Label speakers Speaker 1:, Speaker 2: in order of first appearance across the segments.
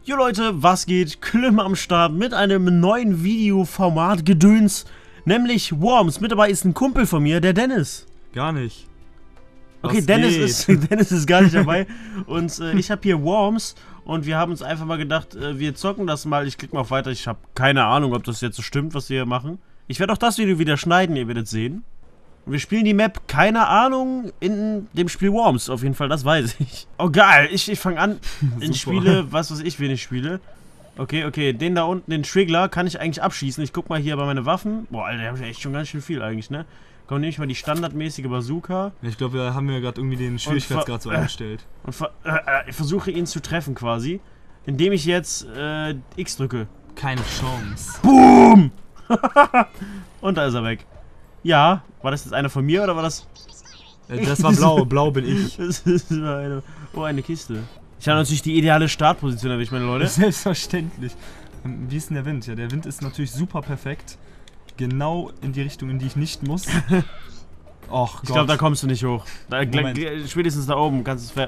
Speaker 1: Jo Leute, was geht? Klimm am Start mit einem neuen Videoformat Gedöns, nämlich Worms. Mit dabei ist ein Kumpel von mir, der Dennis.
Speaker 2: Gar nicht.
Speaker 1: Okay, Dennis ist gar nicht dabei. Und ich habe hier Worms und wir haben uns einfach mal gedacht, wir zocken das mal. Ich klicke mal auf weiter. Ich habe keine Ahnung, ob das jetzt so stimmt, was wir hier machen. Ich werde auch das Video wieder schneiden, ihr werdet sehen. Und wir spielen die Map, keine Ahnung, in dem Spiel Worms. Auf jeden Fall, das weiß ich. Oh geil, ich fange an. Ich spiele, was weiß ich, wen ich spiele. Okay, den da unten, den Schwiggler, kann ich eigentlich abschießen. Ich guck mal hier bei meine Waffen. Boah, Alter, der haben ja echt schon ganz schön viel eigentlich, ne? Komm, nehme ich mal die standardmäßige Bazooka.
Speaker 2: Ich glaube, wir haben ja gerade irgendwie den Schwierigkeitsgrad so eingestellt.
Speaker 1: Und ich versuche ihn zu treffen quasi, indem ich jetzt X drücke.
Speaker 2: Keine Chance.
Speaker 1: Boom! Und da ist er weg. Ja, war das jetzt einer von mir oder war das...
Speaker 2: Das war blau, blau bin ich.
Speaker 1: Das ist eine... Oh, eine Kiste. Ich habe natürlich die ideale Startposition erwischt, meine Leute.
Speaker 2: Selbstverständlich. Wie ist denn der Wind? Ja, der Wind ist natürlich super perfekt. Genau in die Richtung, in die ich nicht muss. Och Gott.
Speaker 1: Ich glaube, da kommst du nicht hoch. Spätestens da oben kannst du es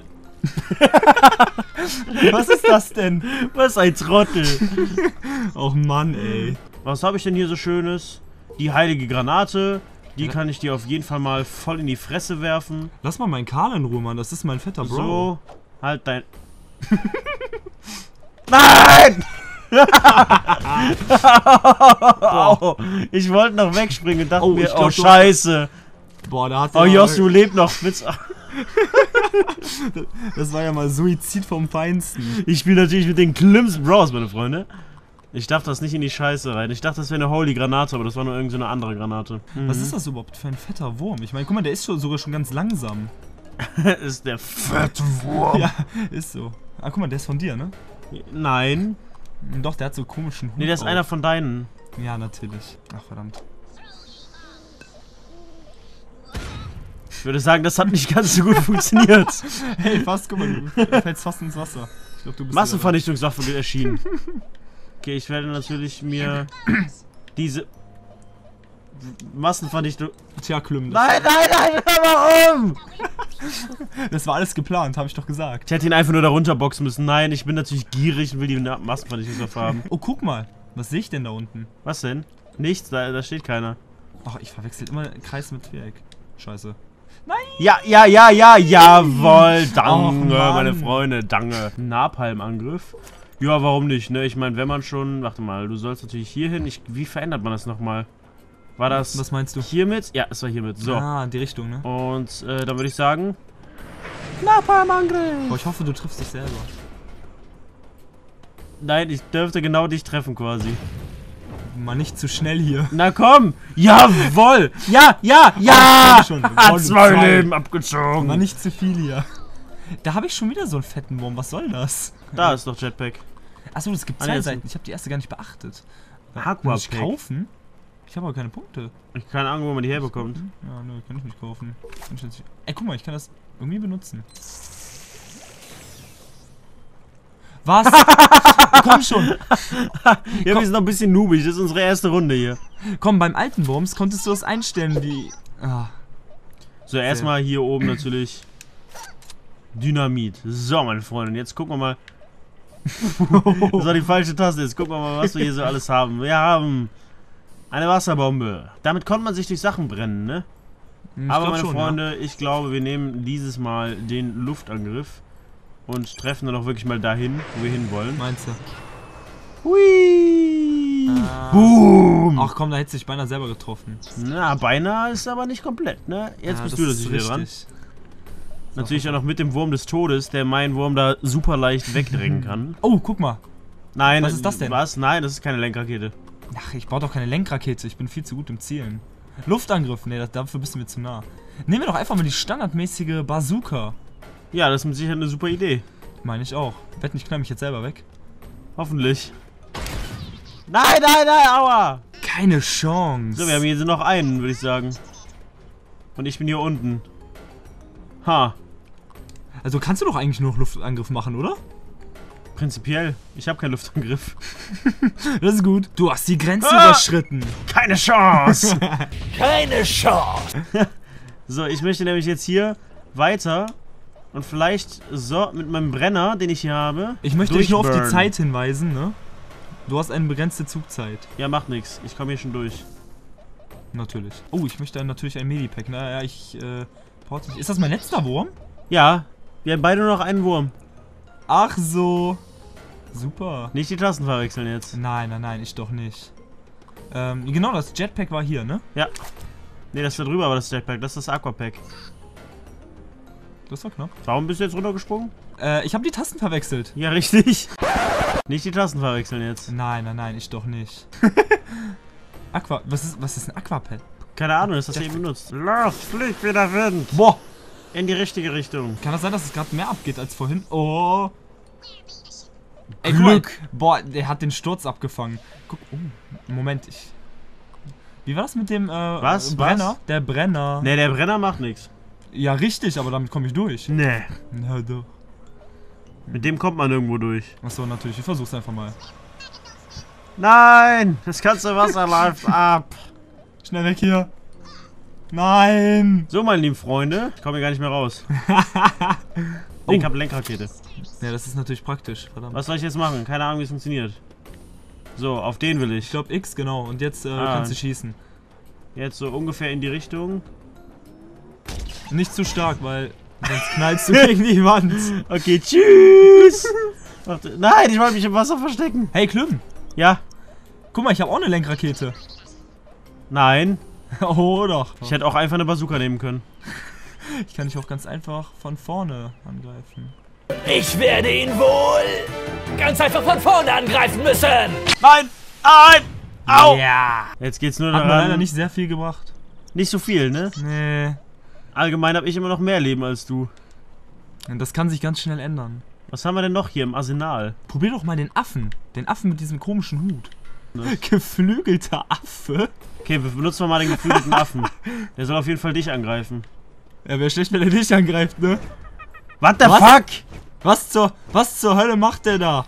Speaker 2: Was ist das denn?
Speaker 1: Was ein Trottel.
Speaker 2: Och Mann, ey.
Speaker 1: Was habe ich denn hier so Schönes? Die heilige Granate. Die kann ich dir auf jeden Fall mal voll in die Fresse werfen.
Speaker 2: Lass mal meinen Karl in Ruhe, Mann. Das ist mein fetter Bro.
Speaker 1: So, halt dein... Nein! Ich wollte noch wegspringen und dachte mir, oh Scheiße.
Speaker 2: Boah, da hat
Speaker 1: Oh, Josu lebt noch.
Speaker 2: Das war ja mal Suizid vom Feinsten.
Speaker 1: Ich spiele natürlich mit den schlimmsten Bros, meine Freunde. Ich darf das nicht in die Scheiße rein. Ich dachte, das wäre eine Holy Granate, aber das war nur irgendeine so andere Granate.
Speaker 2: Was ist das überhaupt für ein fetter Wurm? Ich meine, guck mal, der ist sogar schon ganz langsam.
Speaker 1: Ist der fette Wurm.
Speaker 2: Ja, ist so. Ah, guck mal, der ist von dir, ne?
Speaker 1: Nein.
Speaker 2: Doch, der hat so komischen Hut.
Speaker 1: Nee, der ist einer von deinen.
Speaker 2: Ja, natürlich. Ach, verdammt.
Speaker 1: Ich würde sagen, das hat nicht ganz so gut funktioniert.
Speaker 2: Hey, fast, guck mal, du fällst fast ins Wasser. Ich glaub, du bist
Speaker 1: Massenvernichtungswaffe erschienen. Okay, ich werde natürlich mir diese Massenvernichtung...
Speaker 2: Tja, Klüm.
Speaker 1: Nein, warum?
Speaker 2: Das war alles geplant, habe ich doch gesagt.
Speaker 1: Ich hätte ihn einfach nur da runterboxen müssen. Nein, ich bin natürlich gierig und will die Massenvernichtungswaffe haben.
Speaker 2: Oh, guck mal. Was sehe ich denn da unten?
Speaker 1: Was denn? Nichts, da steht keiner.
Speaker 2: Ach, ich verwechsel immer Kreis mit Viereck. Scheiße. Nein!
Speaker 1: Jawohl, danke, meine Freunde, danke. Napalmangriff. Ja, warum nicht, ne? Ich meine, wenn man schon... Warte mal, du sollst natürlich hier hin. Wie verändert man das nochmal? War das...
Speaker 2: Was meinst du?
Speaker 1: Hiermit? Ja, es war hiermit. So.
Speaker 2: Ah, in die Richtung, ne?
Speaker 1: Und dann würde ich sagen... Napalmangriff!
Speaker 2: Boah, ich hoffe, du triffst dich selber.
Speaker 1: Nein, ich dürfte genau dich treffen quasi.
Speaker 2: Mal nicht zu schnell hier.
Speaker 1: Na komm! Jawohl! Ja!
Speaker 2: Schon.
Speaker 1: Hat 2 Leben abgezogen.
Speaker 2: Mal nicht zu viel hier. Da habe ich schon wieder so einen fetten Wurm. Was soll das?
Speaker 1: Da ist doch Jetpack.
Speaker 2: Achso, das gibt 2 Seiten. Ich habe die erste gar nicht beachtet.
Speaker 1: Aquapack.
Speaker 2: Ich kaufen? Ich habe aber keine Punkte.
Speaker 1: Ich habe keine Ahnung, wo man die herbekommt.
Speaker 2: Ja, nö, kann ich nicht kaufen. Ey, guck mal, ich kann das irgendwie benutzen. Was? Komm schon.
Speaker 1: Ja, wir sind noch ein bisschen noobig. Das ist unsere erste Runde hier.
Speaker 2: Komm, beim alten Wurms konntest du das einstellen, wie... Ah.
Speaker 1: So, erstmal hier oben natürlich Dynamit. So, meine Freunde, und jetzt gucken wir mal. Das war die falsche Taste. Jetzt gucken wir mal, was wir hier so alles haben. Wir haben eine Wasserbombe. Damit konnte man sich durch Sachen brennen, ne? Aber meine Freunde, ja. Ich glaube, wir nehmen dieses Mal den Luftangriff und treffen dann auch wirklich mal dahin, wo wir hinwollen.
Speaker 2: Meinst du?
Speaker 1: Hui! Boom!
Speaker 2: Ach komm, da hättest du dich beinahe selber getroffen.
Speaker 1: Na, beinahe ist aber nicht komplett, ne? Jetzt bist du natürlich wieder dran. Natürlich auch noch mit dem Wurm des Todes, der meinen Wurm da super leicht wegdrängen kann.
Speaker 2: Oh, guck mal.
Speaker 1: Nein,
Speaker 2: was ist das denn?
Speaker 1: Was? Nein, das ist keine Lenkrakete.
Speaker 2: Ach, ich baue doch keine Lenkrakete. Ich bin viel zu gut im Zielen. Luftangriff, ne, dafür bist du mir zu nah. Nehmen wir doch einfach mal die standardmäßige Bazooka.
Speaker 1: Ja, das ist mit Sicherheit eine super Idee.
Speaker 2: Meine ich auch. Wetten, ich knall mich jetzt selber weg.
Speaker 1: Hoffentlich. Nein, aua!
Speaker 2: Keine Chance.
Speaker 1: So, wir haben hier noch einen, würde ich sagen. Und ich bin hier unten. Ha.
Speaker 2: Also kannst du doch eigentlich nur noch Luftangriff machen, oder?
Speaker 1: Prinzipiell. Ich habe keinen Luftangriff.
Speaker 2: Das ist gut. Du hast die Grenze überschritten.
Speaker 1: Keine Chance. Keine Chance. So, ich möchte nämlich jetzt hier weiter Und vielleicht so mit meinem Brenner, den ich hier habe.
Speaker 2: Ich möchte dich nur auf die
Speaker 1: durchburnen.
Speaker 2: Zeit hinweisen, ne? Du hast eine begrenzte Zugzeit.
Speaker 1: Ja, macht nix. Ich komme hier schon durch.
Speaker 2: Natürlich. Oh, ich möchte natürlich ein Medipack. Naja, brauche nicht. Ist das mein letzter Wurm?
Speaker 1: Ja, wir haben beide nur noch einen Wurm.
Speaker 2: Ach so. Super.
Speaker 1: Nicht die Tasten verwechseln jetzt.
Speaker 2: Nein, nein, nein, ich doch nicht. Genau, das Jetpack war hier, ne?
Speaker 1: Ja. Ne, das ist da drüber, aber das Jetpack. Das ist das Aquapack.
Speaker 2: Das war knapp.
Speaker 1: Warum bist du jetzt runtergesprungen?
Speaker 2: Ich habe die Tasten verwechselt.
Speaker 1: Ja, richtig. Nicht die Tasten verwechseln jetzt.
Speaker 2: Nein, nein, nein, ich doch nicht. Was ist ein Aquapad?
Speaker 1: Keine Ahnung, das hast du eben benutzt. Los, fliegt wie der Wind.
Speaker 2: Boah!
Speaker 1: In die richtige Richtung.
Speaker 2: Kann das sein, dass es gerade mehr abgeht als vorhin? Oh! Ey,
Speaker 1: Glück.
Speaker 2: guck mal. Boah, der hat den Sturz abgefangen. Guck, Moment, Wie war das mit dem,
Speaker 1: Was?
Speaker 2: Brenner?
Speaker 1: Was?
Speaker 2: Der Brenner.
Speaker 1: Ne, der Brenner macht nichts.
Speaker 2: Ja, richtig, aber damit komme ich durch.
Speaker 1: Ne.
Speaker 2: Na doch.
Speaker 1: Mit dem kommt man irgendwo durch.
Speaker 2: Achso, natürlich. Ich versuch's einfach mal.
Speaker 1: Nein! Das ganze Wasser läuft ab.
Speaker 2: Schnell weg hier. Nein!
Speaker 1: So, meine lieben Freunde. Ich komme hier gar nicht mehr raus. Ich habe Lenkrakete.
Speaker 2: Ja, das ist natürlich praktisch. Verdammt.
Speaker 1: Was soll ich jetzt machen? Keine Ahnung, wie es funktioniert. So, auf den will ich.
Speaker 2: Ich glaube X, genau. Und jetzt kannst du schießen.
Speaker 1: Jetzt so ungefähr in die Richtung.
Speaker 2: Nicht zu stark, weil sonst knallst du gegen die Wand.
Speaker 1: Okay, tschüss! Nein, ich wollte mich im Wasser verstecken.
Speaker 2: Hey, Klüm.
Speaker 1: Ja.
Speaker 2: Guck mal, ich habe auch eine Lenkrakete.
Speaker 1: Nein.
Speaker 2: Oh, doch.
Speaker 1: Ich hätte auch einfach eine Bazooka nehmen können.
Speaker 2: Ich kann dich auch ganz einfach von vorne angreifen.
Speaker 3: Ich werde ihn wohl ganz einfach von vorne angreifen müssen.
Speaker 1: Nein! Nein! Au!
Speaker 2: Ja.
Speaker 1: Jetzt geht's nur
Speaker 2: Hat mir leider
Speaker 1: daran.
Speaker 2: nicht sehr viel gebracht.
Speaker 1: Nicht so viel, ne?
Speaker 2: Nee.
Speaker 1: Allgemein habe ich immer noch mehr Leben als du.
Speaker 2: Und das kann sich ganz schnell ändern.
Speaker 1: Was haben wir denn noch hier im Arsenal?
Speaker 2: Probier doch mal den Affen. Den Affen mit diesem komischen Hut.
Speaker 1: Ne?
Speaker 2: Geflügelter Affe?
Speaker 1: Okay, wir benutzen mal den geflügelten Affen. Der soll auf jeden Fall dich angreifen.
Speaker 2: Ja, wäre schlecht, wenn er dich angreift, ne?
Speaker 1: What the
Speaker 2: Was?
Speaker 1: fuck?
Speaker 2: Was zur Hölle macht der da?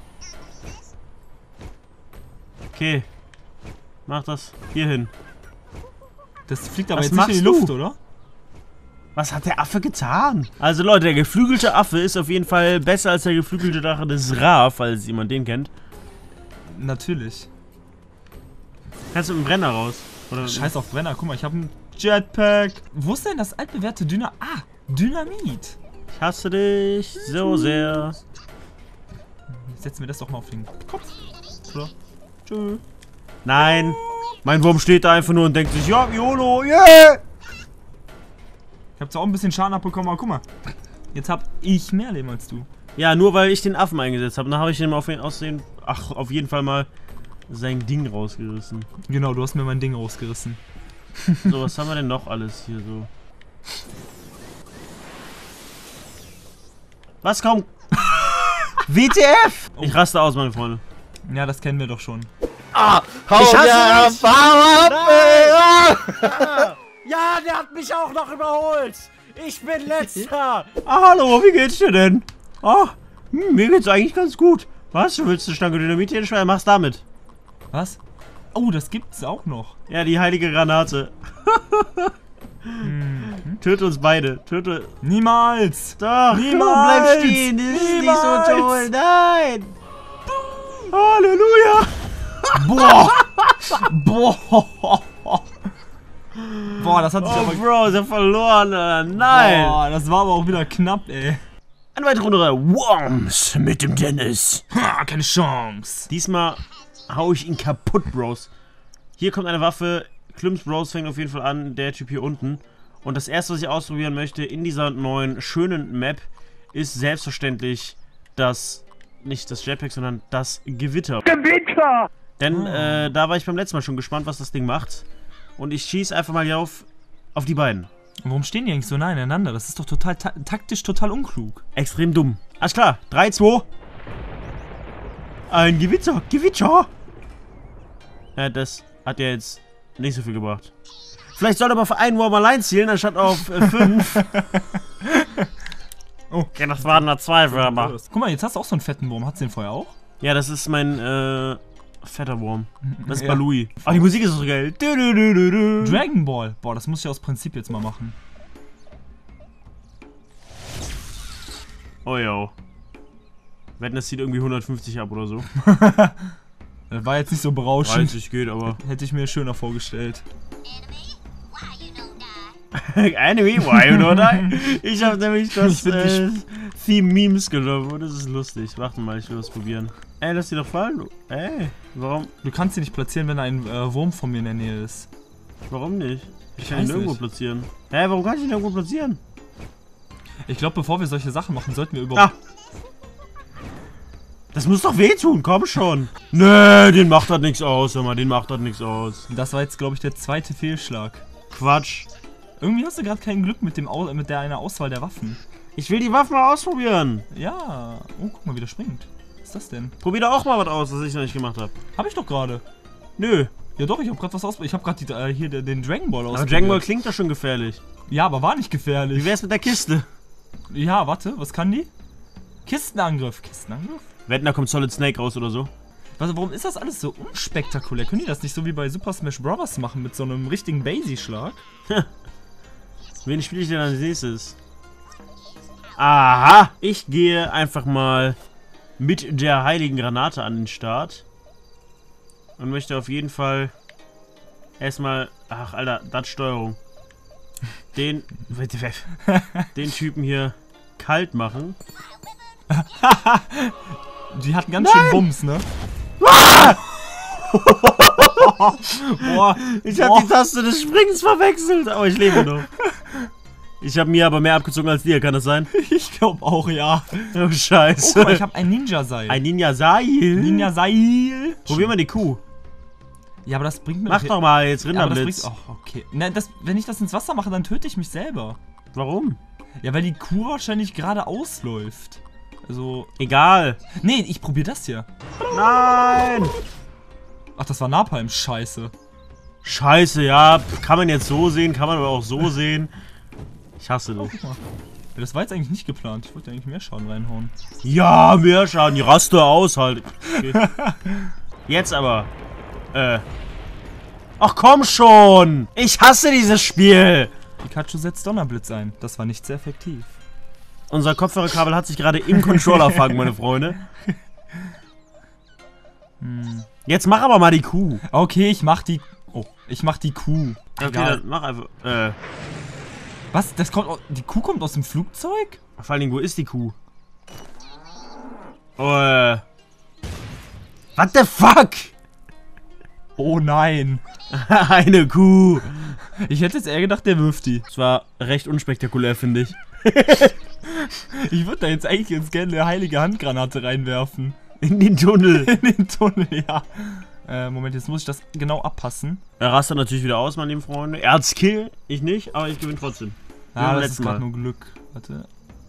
Speaker 1: Okay. Mach das hier hin.
Speaker 2: Das fliegt aber
Speaker 1: Was
Speaker 2: jetzt nicht in die
Speaker 1: machst
Speaker 2: Luft,
Speaker 1: du?
Speaker 2: oder?
Speaker 1: Was hat der Affe getan? Also Leute, der geflügelte Affe ist auf jeden Fall besser als der geflügelte Drache des Ra, falls jemand den kennt.
Speaker 2: Natürlich.
Speaker 1: Kannst du mit dem Brenner raus? Oder?
Speaker 2: Scheiß auf Brenner, guck mal, ich habe ein Jetpack. Wo ist denn das altbewährte Dynamit?
Speaker 1: Ich hasse dich so sehr.
Speaker 2: Setzen wir das doch mal auf den Kopf. Oder? Tschö.
Speaker 1: Nein. Mein Wurm steht da einfach nur und denkt sich, ja, YOLO, yeah!
Speaker 2: Ich hab zwar auch ein bisschen Schaden abbekommen, aber guck mal. Jetzt hab ich mehr Leben als du.
Speaker 1: Ja, nur weil ich den Affen eingesetzt habe. Dann habe ich ihm auf jeden Fall mal sein Ding rausgerissen.
Speaker 2: Genau, du hast mir mein Ding rausgerissen.
Speaker 1: So, was haben wir denn noch alles hier so? Was kommt? WTF! Ich raste aus, meine Freunde.
Speaker 2: Ja, das kennen wir doch schon.
Speaker 1: Ich hasse
Speaker 3: Ja, der hat mich auch noch überholt. Ich bin letzter.
Speaker 1: hallo, wie geht's dir denn? Mir geht's eigentlich ganz gut. Was? Du willst eine Stange Dynamit hier schwer? Mach's damit.
Speaker 2: Was? Oh, das gibt's auch noch.
Speaker 1: Ja, die heilige Granate. Töte uns beide. Töte.
Speaker 2: Niemals!
Speaker 1: Doch,
Speaker 2: Niemals!
Speaker 1: bleib stehen. Das ist nicht
Speaker 2: Niemals!
Speaker 1: so toll. Nein. Halleluja.
Speaker 2: Boah! Boah, das hat sich
Speaker 1: Oh,
Speaker 2: aber...
Speaker 1: Bro, ist ja verloren. Nein.
Speaker 2: Boah, das war aber auch wieder knapp, ey.
Speaker 1: Eine weitere Runde Worms mit dem Dennis.
Speaker 2: Ha, keine Chance.
Speaker 1: Diesmal hau ich ihn kaputt, Bros. Hier kommt eine Waffe. Klims Bros fängt auf jeden Fall an. Der Typ hier unten. Und das erste, was ich ausprobieren möchte in dieser neuen, schönen Map, ist selbstverständlich das, nicht das Jetpack, sondern das Gewitter. Gewitter! Denn da war ich beim letzten Mal schon gespannt, was das Ding macht. Und ich schieße einfach mal hier auf die beiden.
Speaker 2: Und warum stehen die eigentlich so nah ineinander? Das ist doch total taktisch total unklug.
Speaker 1: Extrem dumm. Alles klar. 3, 2. Ein Gewitter. Gewitter. Ja, das hat ja jetzt nicht so viel gebracht. Vielleicht sollte man auf einen Wurm allein zielen, anstatt auf 5.
Speaker 2: Oh.
Speaker 1: Okay, das waren nur 2 Würmer.
Speaker 2: Guck mal, jetzt hast du auch so einen fetten Wurm. Hat's den vorher auch?
Speaker 1: Ja, das ist mein fetter Wurm. Das ist
Speaker 2: Ja.
Speaker 1: Balui. Oh, die Musik ist so geil.
Speaker 2: Dragon Ball. Boah, das muss ich aus Prinzip jetzt mal machen.
Speaker 1: Oh ja. Wetten, das zieht irgendwie 150 ab oder so.
Speaker 2: Das war jetzt nicht so berauschend.
Speaker 1: 30 geht, aber...
Speaker 2: Hätte ich mir schöner vorgestellt.
Speaker 1: Enemy, why you know that? Ich habe nämlich das Theme Memes genommen und das ist lustig. Warte mal, ich will das probieren. Ey, lass die doch fallen. Ey, warum?
Speaker 2: Du kannst sie nicht platzieren, wenn ein Wurm von mir in der Nähe ist.
Speaker 1: Warum nicht? Ich kann
Speaker 2: weiß
Speaker 1: ihn nirgendwo
Speaker 2: nicht.
Speaker 1: platzieren. Hä, warum kann ich ihn nirgendwo platzieren?
Speaker 2: Ich glaube, bevor wir solche Sachen machen, sollten wir
Speaker 1: Ah! Das muss doch wehtun, komm schon. Nö, den macht das nichts aus, hör mal, den macht das nichts aus.
Speaker 2: Das war jetzt, glaube ich, der zweite Fehlschlag.
Speaker 1: Quatsch.
Speaker 2: Irgendwie hast du gerade kein Glück mit einer Auswahl der Waffen.
Speaker 1: Ich will die Waffen mal ausprobieren.
Speaker 2: Ja. Oh, guck mal, wie der springt. Was ist das denn?
Speaker 1: Probier doch auch mal was aus, was ich noch nicht gemacht habe.
Speaker 2: Hab ich doch gerade.
Speaker 1: Nö.
Speaker 2: Ja doch, ich habe gerade was ausprobiert. Ich habe gerade hier den Dragon Ball ausprobiert.
Speaker 1: Aber Dragon Ball klingt doch schon gefährlich.
Speaker 2: Ja, aber war nicht gefährlich.
Speaker 1: Wie wär's mit der Kiste?
Speaker 2: Ja, warte, was kann die? Kistenangriff. Kistenangriff?
Speaker 1: Wetten, da kommt Solid Snake raus oder so.
Speaker 2: Warum ist das alles so unspektakulär? Können die das nicht so wie bei Super Smash Bros. Machen mit so einem richtigen Basie-Schlag?
Speaker 1: Wen spiele ich denn als nächstes? Aha! Ich gehe einfach mal mit der heiligen Granate an den Start. Und möchte auf jeden Fall erstmal... Ach, Alter, das Steuerung. Den Typen hier kalt machen.
Speaker 2: Die hatten ganz schön Bums, ne? Boah,
Speaker 1: Ich habe die Taste des Springens verwechselt, aber ich lebe noch. Ich habe mir aber mehr abgezogen als dir, kann das sein?
Speaker 2: Ich glaube auch, ja.
Speaker 1: Oh,
Speaker 2: Oh,
Speaker 1: Scheiße.
Speaker 2: guck mal, ich habe ein Ninja-Seil.
Speaker 1: Ein Ninja-Seil.
Speaker 2: Ninja-Seil.
Speaker 1: Probier mal die Kuh.
Speaker 2: Ja, aber das bringt mir
Speaker 1: Mach doch mal jetzt
Speaker 2: Ja, aber das
Speaker 1: Rinderblitz.
Speaker 2: bringt... Oh, okay. Nein, wenn ich das ins Wasser mache, dann töte ich mich selber.
Speaker 1: Warum?
Speaker 2: Ja, weil die Kuh wahrscheinlich gerade ausläuft. Also...
Speaker 1: Egal.
Speaker 2: Nee, ich probiere das hier.
Speaker 1: Nein.
Speaker 2: Ach, das war Napalm. Scheiße.
Speaker 1: Scheiße, ja. Kann man jetzt so sehen, kann man aber auch so sehen. Ich hasse
Speaker 2: Oh,
Speaker 1: dich.
Speaker 2: guck mal. Ja, das war jetzt eigentlich nicht geplant. Ich wollte eigentlich mehr Schaden reinhauen.
Speaker 1: Ja, mehr Schaden. Die Raste aus halt. Okay. Jetzt aber. Ach komm schon. Ich hasse dieses Spiel.
Speaker 2: Pikachu setzt Donnerblitz ein. Das war nicht sehr effektiv.
Speaker 1: Unser Kopfhörerkabel hat sich gerade im Controller fangen, meine Freunde. Jetzt mach aber mal die Kuh.
Speaker 2: Okay, ich mach die... Oh, ich mach die Kuh.
Speaker 1: Okay,
Speaker 2: Egal.
Speaker 1: dann mach einfach.
Speaker 2: Was? Das kommt die Kuh kommt aus dem Flugzeug?
Speaker 1: Vor allen Dingen, wo ist die Kuh? Oh, What the fuck?
Speaker 2: Oh nein.
Speaker 1: Eine Kuh.
Speaker 2: Ich hätte jetzt eher gedacht, der wirft die.
Speaker 1: Das war recht unspektakulär, finde ich.
Speaker 2: Ich würde da jetzt eigentlich ganz gerne eine heilige Handgranate reinwerfen.
Speaker 1: In den Tunnel.
Speaker 2: In den Tunnel, ja. Moment, jetzt muss ich das genau abpassen.
Speaker 1: Er rastet natürlich wieder aus, meine lieben Freunde. Er hat's Kill, ich nicht, aber ich gewinne trotzdem. Wie beim
Speaker 2: das
Speaker 1: letzten
Speaker 2: ist gerade
Speaker 1: Mal.
Speaker 2: nur Glück. Warte.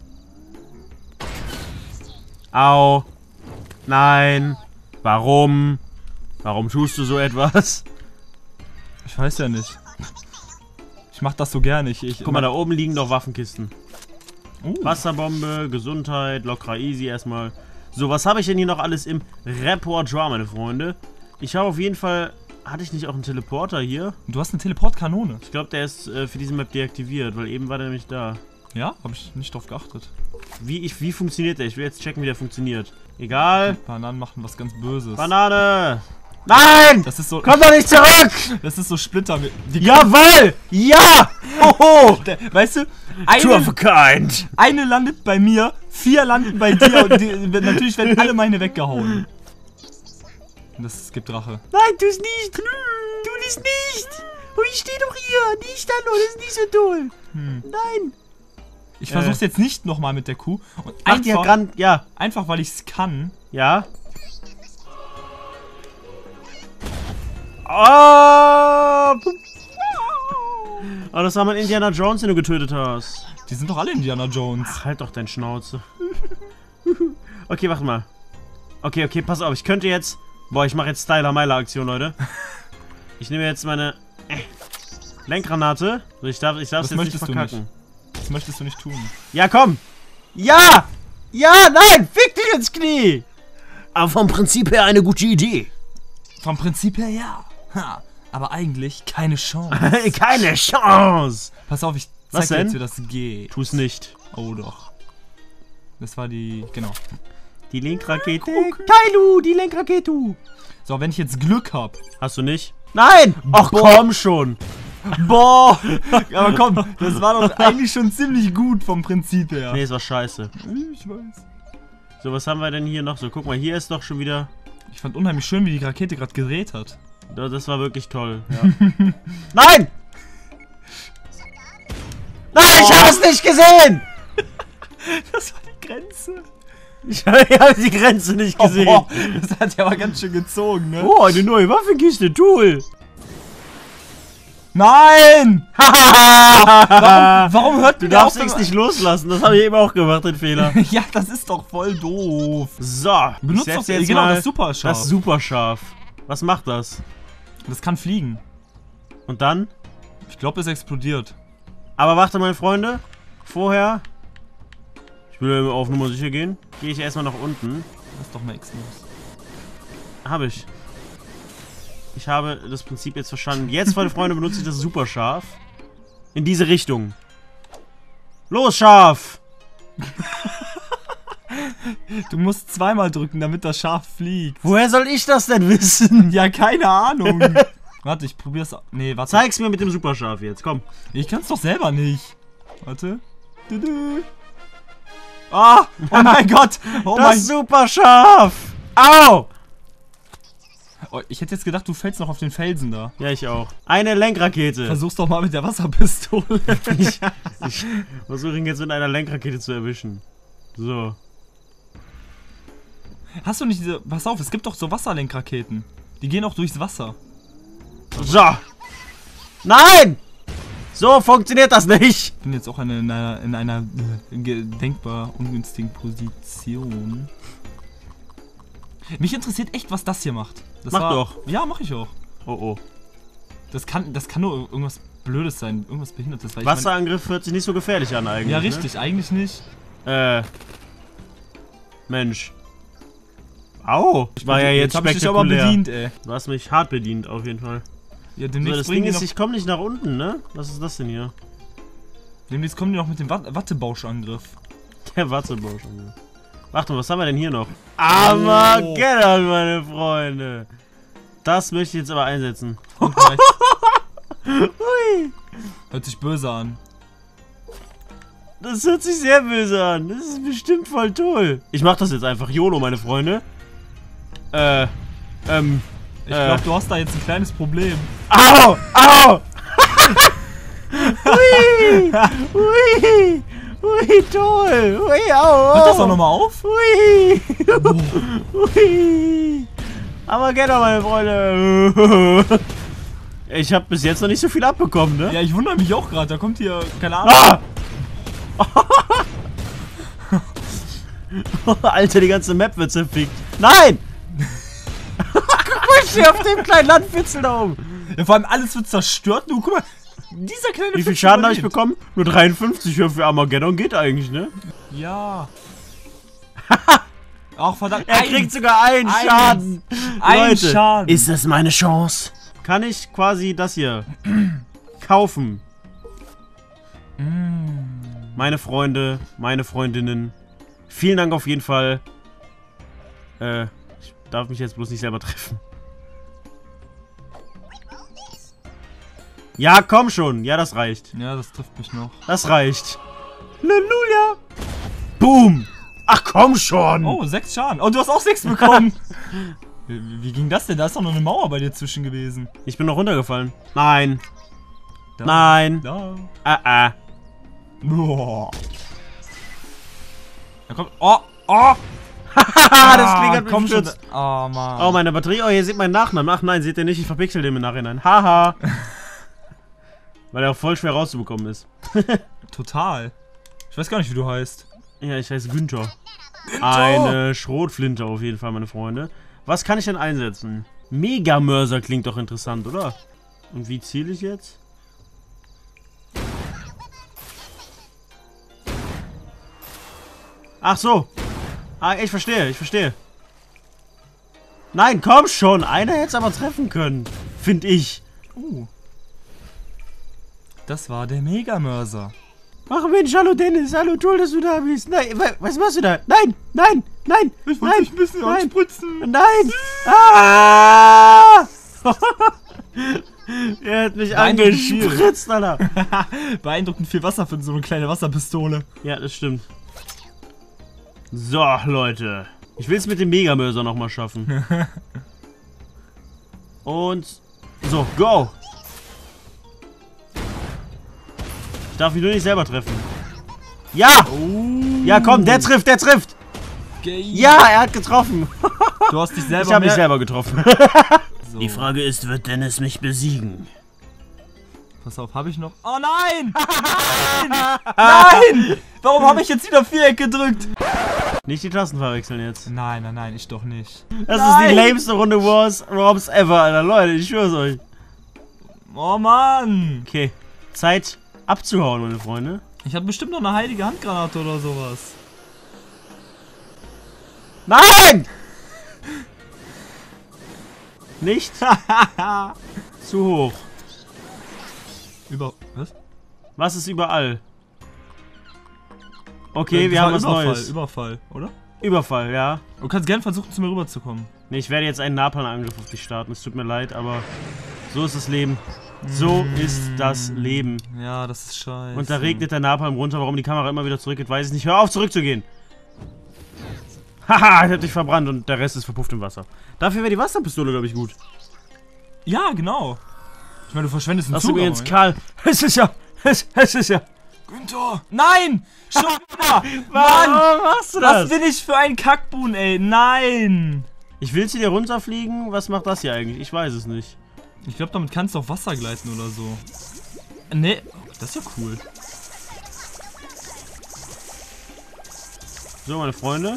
Speaker 1: Au. Nein. Warum? Warum tust du so etwas?
Speaker 2: Ich weiß ja nicht. Ich mach das so gerne.
Speaker 1: Guck mal, da oben liegen doch Waffenkisten.
Speaker 2: Oh.
Speaker 1: Wasserbombe, Gesundheit, Lokra Easy erstmal. So, was habe ich denn hier noch alles im Repertoire, meine Freunde? Ich habe auf jeden Fall... Hatte ich nicht auch einen Teleporter hier?
Speaker 2: Du hast eine Teleportkanone.
Speaker 1: Ich glaube, der ist für diese Map deaktiviert, weil eben war der nämlich da.
Speaker 2: Ja? Habe ich nicht drauf geachtet.
Speaker 1: Wie funktioniert der? Ich will jetzt checken, wie der funktioniert. Egal.
Speaker 2: Bananen machen was ganz Böses.
Speaker 1: Banane! Nein!
Speaker 2: Das ist so...
Speaker 1: Komm doch nicht zurück!
Speaker 2: Das ist so Splitter.
Speaker 1: Jawoll! Ja! Hoho!
Speaker 2: Weißt du,
Speaker 1: Two of a kind!
Speaker 2: eine landet bei mir, 4 landen bei dir und natürlich werden alle meine weggehauen. Und das gibt Rache.
Speaker 1: Nein, tu's nicht! Tu das nicht! Oh, ich stehe doch hier! Nicht da, das ist nicht so toll! Nein!
Speaker 2: Ich versuch's jetzt nicht nochmal mit der Kuh. Und
Speaker 1: Ach, die hat grad, ja.
Speaker 2: einfach weil ich's kann.
Speaker 1: Ja. Oh! Oh, das war mein Indiana Jones, den du getötet hast.
Speaker 2: Die sind doch alle Indiana Jones.
Speaker 1: Ach, halt doch dein Schnauze. Okay, warte mal. Okay, pass auf, ich könnte jetzt... Boah, ich mache jetzt Styler-Meiler-Aktion, Leute. Ich nehme jetzt meine... Lenkgranate. So, ich darf es jetzt nicht verkacken.
Speaker 2: Das möchtest du nicht tun.
Speaker 1: Ja, komm! Ja! Ja, nein! Fick dich ins Knie! Aber vom Prinzip her eine gute Idee.
Speaker 2: Vom Prinzip her ja. Ha, aber eigentlich keine Chance.
Speaker 1: Keine Chance!
Speaker 2: Pass auf, ich
Speaker 1: Was
Speaker 2: zeig dir
Speaker 1: denn?
Speaker 2: jetzt, wie das geht.
Speaker 1: Tu's nicht.
Speaker 2: Oh doch. Das war die, genau.
Speaker 1: Die Lenkrakete. Kailu, die Lenkrakete.
Speaker 2: So, wenn ich jetzt Glück hab.
Speaker 1: Hast du nicht? Nein! Ach komm schon!
Speaker 2: Boah! Aber komm, das war doch eigentlich schon ziemlich gut vom Prinzip her.
Speaker 1: Nee, es war scheiße.
Speaker 2: Ich weiß.
Speaker 1: So, was haben wir denn hier noch? So, guck mal, hier ist doch schon wieder...
Speaker 2: Ich fand unheimlich schön, wie die Rakete gerade gedreht hat.
Speaker 1: Das war wirklich toll, ja. Nein! Nein, ich habe es nicht gesehen!
Speaker 2: Das war die Grenze.
Speaker 1: Ich habe die Grenze nicht gesehen.
Speaker 2: Oh, das hat ja aber ganz schön gezogen, ne?
Speaker 1: Oh, eine neue Waffenkiste, Tool.
Speaker 2: Nein! Warum hört
Speaker 1: Du
Speaker 2: mir
Speaker 1: darfst
Speaker 2: auf,
Speaker 1: nichts nicht loslassen, das habe ich eben auch gemacht, den Fehler.
Speaker 2: Ja, das ist doch voll doof.
Speaker 1: So,
Speaker 2: Benutzt
Speaker 1: ich
Speaker 2: doch
Speaker 1: setze jetzt
Speaker 2: genau
Speaker 1: mal
Speaker 2: das Superscharf.
Speaker 1: das Superscharf. Was macht das?
Speaker 2: Das kann fliegen.
Speaker 1: Und dann?
Speaker 2: Ich glaube, es explodiert.
Speaker 1: Aber warte, meine Freunde. Vorher. Ich will auf Nummer sicher gehen. Gehe ich erstmal nach unten.
Speaker 2: Lass doch mal X los.
Speaker 1: Habe ich. Ich habe das Prinzip jetzt verstanden. Jetzt, meine Freunde, benutze ich das Superscharf. In diese Richtung. Los, Schaf!
Speaker 2: Du musst zweimal drücken, damit das Schaf fliegt.
Speaker 1: Woher soll ich das denn wissen?
Speaker 2: Ja, keine Ahnung. Warte, ich probier's. Nee, warte.
Speaker 1: Zeig's mir mit dem Superscharf jetzt, komm.
Speaker 2: Ich kann's doch selber nicht. Warte. Ah! Oh mein Gott! Oh mein
Speaker 1: Das Superscharf! Au!
Speaker 2: Oh, ich hätte jetzt gedacht, du fällst noch auf den Felsen da.
Speaker 1: Ja, ich auch. Eine Lenkrakete.
Speaker 2: Versuch's doch mal mit der Wasserpistole.
Speaker 1: Ich versuche ihn jetzt mit einer Lenkrakete zu erwischen. So.
Speaker 2: Hast du nicht diese... Pass auf, es gibt doch so Wasserlenkraketen. Die gehen auch durchs Wasser.
Speaker 1: So. Nein! So funktioniert das nicht.
Speaker 2: Ich bin jetzt auch in einer denkbar ungünstigen Position. Mich interessiert echt, was das hier macht. Das
Speaker 1: Mach doch.
Speaker 2: Ja, mach ich auch.
Speaker 1: Oh oh.
Speaker 2: Das kann nur irgendwas Blödes sein, irgendwas Behindertes. Weil
Speaker 1: Wasserangriff hört sich nicht so gefährlich an eigentlich.
Speaker 2: Ja, richtig, eigentlich nicht.
Speaker 1: Mensch. Au! Ich war ja jetzt
Speaker 2: hab ich dich aber
Speaker 1: spektakulär.
Speaker 2: bedient, ey.
Speaker 1: Du hast mich hart bedient, auf jeden Fall.
Speaker 2: Ja,
Speaker 1: So,
Speaker 2: demnächst
Speaker 1: das
Speaker 2: bringen
Speaker 1: Ding
Speaker 2: die
Speaker 1: ist,
Speaker 2: noch,
Speaker 1: ich komme nicht nach unten, ne? Was ist das denn hier?
Speaker 2: demnächst kommen die noch mit dem Wattebauschangriff.
Speaker 1: Der Watzebausch. Warte mal, was haben wir denn hier noch? Armageddon, meine Freunde. Das möchte ich jetzt aber einsetzen. Hui.
Speaker 2: Hört sich böse an.
Speaker 1: Das hört sich sehr böse an. Das ist bestimmt voll toll. Ich mach das jetzt einfach. YOLO, meine Freunde.
Speaker 2: Ich glaube, du hast da jetzt ein kleines Problem.
Speaker 1: Au! Au! Hui! Hui! Hui, toll! Hui, au!
Speaker 2: Hört das doch nochmal auf?
Speaker 1: Hui! Hui! Armageddon, meine Freunde! Ich habe bis jetzt noch nicht so viel abbekommen, ne?
Speaker 2: Ja, ich wundere mich auch gerade. Da kommt hier, keine Ahnung.
Speaker 1: Ah! Alter, die ganze Map wird zerfickt. Nein! Guck mal, ich stehe auf dem kleinen Landwitzel da oben.
Speaker 2: Ja, vor allem alles wird zerstört. Du, guck mal, dieser kleine
Speaker 1: Wie viel
Speaker 2: Fisch
Speaker 1: Schaden habe ich
Speaker 2: überlebt.
Speaker 1: bekommen? Nur 53 für Armageddon geht eigentlich, ne?
Speaker 2: Ja. Ach, verdammt.
Speaker 1: Er kriegt sogar einen Schaden.
Speaker 2: Ein
Speaker 1: Leute,
Speaker 2: Schaden.
Speaker 1: ist das meine Chance? Kann ich quasi das hier kaufen? Meine Freunde, meine Freundinnen. Vielen Dank auf jeden Fall. Ich darf mich jetzt bloß nicht selber treffen. Ja, komm schon. Ja, das reicht.
Speaker 2: Ja, das trifft mich noch.
Speaker 1: Das reicht. Halleluja. Boom. Ach, komm schon.
Speaker 2: Oh, 6 Schaden. Oh, du hast auch 6 bekommen. Wie ging das denn? Da ist doch noch eine Mauer bei dir zwischen gewesen.
Speaker 1: Ich bin noch runtergefallen. Nein.
Speaker 2: Da.
Speaker 1: Nein.
Speaker 2: Da. Boah. Da kommt. Oh, oh.
Speaker 1: Das Kling hat mich
Speaker 2: komm schon.
Speaker 1: gestürzt.
Speaker 2: Oh, Mann.
Speaker 1: Oh, meine Batterie. Oh, ihr seht meinen Nachnamen. Ach nein, seht ihr nicht. Ich verpixel den im Nachhinein. Haha. Weil er auch voll schwer rauszubekommen ist.
Speaker 2: Total. Ich weiß gar nicht, wie du heißt.
Speaker 1: Ja, ich heiße Günther. Eine Schrotflinte auf jeden Fall, meine Freunde. Was kann ich denn einsetzen? Megamörser klingt doch interessant, oder? Und wie ziele ich jetzt? Ach so. Ah, ich verstehe, ich verstehe. Nein, komm schon. Einer hätte es aber treffen können. Finde ich.
Speaker 2: Das war der Megamörser.
Speaker 1: Ach Mensch, hallo Dennis, hallo, toll, dass du da bist. Nein, was machst du da? Nein, nein, nein,
Speaker 2: Ich wollte dich ein bisschen anspritzen.
Speaker 1: nein. Ah! Er hat mich angespritzt, Alter.
Speaker 2: Beeindruckend viel Wasser für so eine kleine Wasserpistole.
Speaker 1: Ja, das stimmt. So, Leute. Ich will es mit dem Megamörser nochmal schaffen. Und... So, go! Ich darf mich nur nicht selber treffen. Ja! Ja, komm, der trifft, der trifft! Ja, er hat getroffen.
Speaker 2: Du hast dich selber
Speaker 1: Ich habe mich selber getroffen.
Speaker 2: So.
Speaker 1: Die Frage ist, wird Dennis mich besiegen?
Speaker 2: Pass auf, habe ich noch... Oh nein! Nein! Nein! Warum habe ich jetzt wieder Viereck gedrückt?
Speaker 1: Nicht die Tasten verwechseln jetzt.
Speaker 2: Nein, nein, nein, ich doch nicht.
Speaker 1: Das ist die lameste Runde Worms ever, Alter. Leute, ich schwör's euch.
Speaker 2: Oh Mann!
Speaker 1: Okay, Zeit abzuhauen, meine Freunde.
Speaker 2: Ich habe bestimmt noch eine heilige Handgranate oder sowas.
Speaker 1: Nein! Nicht zu hoch.
Speaker 2: Was?
Speaker 1: Was ist überall? Okay, wir haben was Neues.
Speaker 2: Überfall, oder?
Speaker 1: Überfall, ja.
Speaker 2: Du kannst gerne versuchen, zu mir rüberzukommen.
Speaker 1: Nee, ich werde jetzt einen Napalm-Angriff auf dich starten. Es tut mir leid, aber so ist das Leben. So ist das Leben.
Speaker 2: Ja, das ist scheiße.
Speaker 1: Und da regnet der Napalm runter. Warum die Kamera immer wieder zurückgeht, weiß ich nicht. Hör auf, zurückzugehen. Haha, ich hab dich verbrannt und der Rest ist verpufft im Wasser. Dafür wäre die Wasserpistole, glaube ich, gut.
Speaker 2: Ja, genau. Ich meine, du verschwendest einen
Speaker 1: Das
Speaker 2: Zug.
Speaker 1: übrigens, Karl. Es ist ja.
Speaker 2: Günther! Nein! Schon wieder!
Speaker 1: Warum machst du das?
Speaker 2: Was bin ich für ein Kackbuhn, ey? Nein!
Speaker 1: Ich will zu dir runterfliegen. Was macht das hier eigentlich? Ich weiß es nicht.
Speaker 2: Ich glaube, damit kannst du auf Wasser gleiten oder so. Nee, das ist ja cool.
Speaker 1: So, meine Freunde.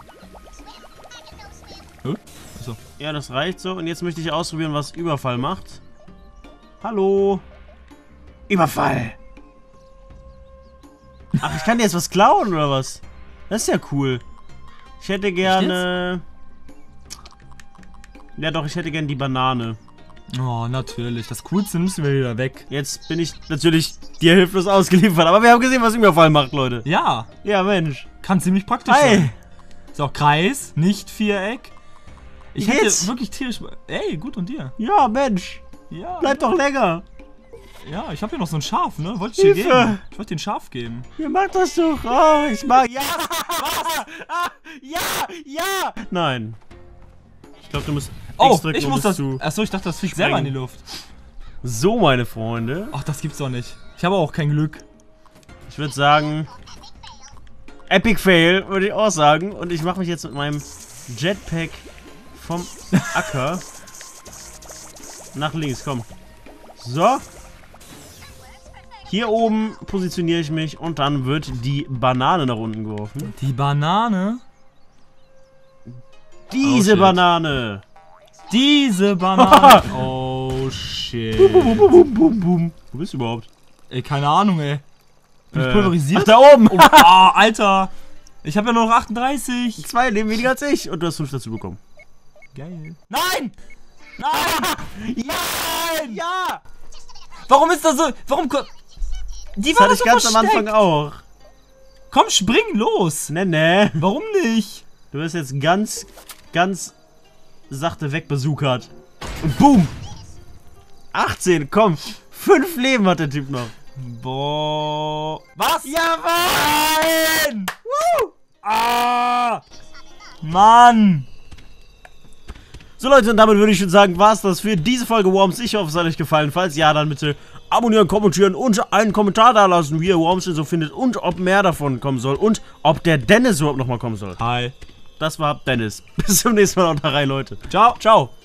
Speaker 2: Achso.
Speaker 1: Ja, das reicht so. Und jetzt möchte ich ausprobieren, was Überfall macht. Hallo. Überfall. Ach, ich kann dir jetzt was klauen, oder was? Das ist ja cool. Ich hätte gerne... Ja doch, ich hätte gerne die Banane.
Speaker 2: Oh, natürlich. Das Coolste müssen wir wieder weg.
Speaker 1: Jetzt bin ich natürlich dir hilflos ausgeliefert. Aber wir haben gesehen, was Überfall macht, Leute.
Speaker 2: Ja.
Speaker 1: Ja, Mensch.
Speaker 2: Kann ziemlich praktisch sein. So, Kreis, nicht Viereck. Ich hätte wirklich tierisch... Ey, gut und dir?
Speaker 1: Ja, Mensch.
Speaker 2: Ja.
Speaker 1: Bleib doch länger.
Speaker 2: Ja, ich habe hier noch so ein Schaf, ne? Wollte ich dir geben. Ich wollte dir ein Schaf geben.
Speaker 1: Ihr macht das doch. Oh, ich mag... Ja! Ja! Nein. Ich glaube, du musst...
Speaker 2: Oh,
Speaker 1: X drücken,
Speaker 2: ich
Speaker 1: um
Speaker 2: muss
Speaker 1: es
Speaker 2: das...
Speaker 1: zu
Speaker 2: Achso, ich dachte, das fliegt selber in die Luft.
Speaker 1: So, meine Freunde.
Speaker 2: Ach, das gibt's doch nicht. Ich habe auch kein Glück.
Speaker 1: Ich würde sagen... Epic Fail, würde ich auch sagen. Und ich mache mich jetzt mit meinem Jetpack vom Acker nach links. Komm. So. Hier oben positioniere ich mich und dann wird die Banane nach unten geworfen.
Speaker 2: Die Banane?
Speaker 1: Diese Banane!
Speaker 2: Diese Banane! Oh, shit.
Speaker 1: Bum. Wo bist du überhaupt?
Speaker 2: Ey, keine Ahnung, ey. Bin ich pulverisiert?
Speaker 1: Ach, da oben!
Speaker 2: Oh, Alter! Ich habe ja nur noch 38.
Speaker 1: 2 Leben weniger als ich und du hast 5 dazu bekommen.
Speaker 2: Geil. Nein! Nein!
Speaker 1: Nein! Ja!
Speaker 2: Warum ist das so... Warum... Die
Speaker 1: Das
Speaker 2: war
Speaker 1: hatte ich
Speaker 2: so
Speaker 1: ganz am
Speaker 2: versteckt.
Speaker 1: Anfang auch.
Speaker 2: Komm, spring los!
Speaker 1: Nee.
Speaker 2: Warum nicht?
Speaker 1: Du wirst jetzt ganz sachte wegbazookat. Und boom! 18, komm! 5 Leben hat der Typ noch.
Speaker 2: Boah. Was?
Speaker 1: Jawohl!
Speaker 2: Ah! Mann!
Speaker 1: So Leute, und damit würde ich schon sagen, war es das für diese Folge Worms. Ich hoffe, es hat euch gefallen. Falls ja, dann bitte abonnieren, kommentieren und einen Kommentar da lassen, wie ihr Worms denn so findet und ob mehr davon kommen soll und ob der Dennis überhaupt nochmal kommen soll.
Speaker 2: Hi.
Speaker 1: Das war Dennis. Bis zum nächsten Mal, und rein, Leute.
Speaker 2: Ciao.
Speaker 1: Ciao.